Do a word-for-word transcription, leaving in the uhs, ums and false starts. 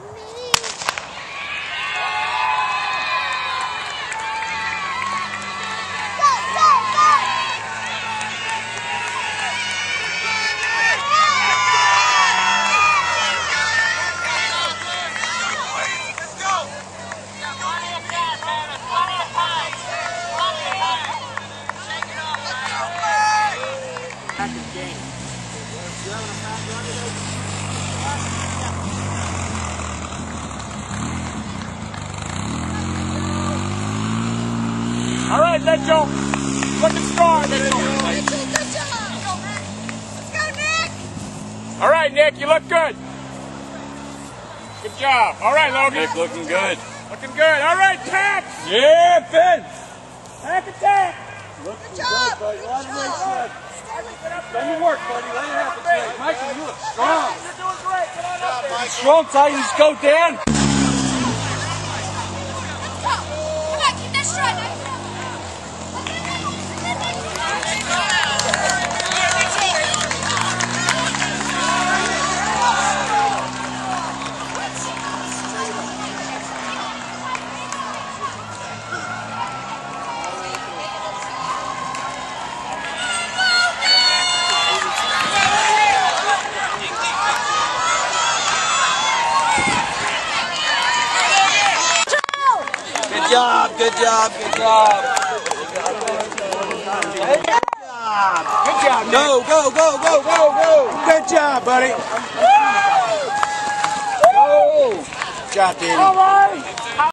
All right, Mitchell. Looking strong, Mitchell. Mitchell, good job. Let's go, Nick. All right, Nick, you look good. Good job. All right, Logan. Nick looking good. Looking good. All right, Pat. Yeah, Finn. Pack attack. Good job. buddy. Good Let him job. sled. Let him work, buddy. Let it happen today. Michael, you look strong. You're doing great. Come on up there. Strong, Titans. Go, Dan. Come on, keep that stride. Good job, good job, good job. Good job. Good job, Nick. Go, go, go, go, go, go. Good job, buddy. Go. Good job, Danny. All right.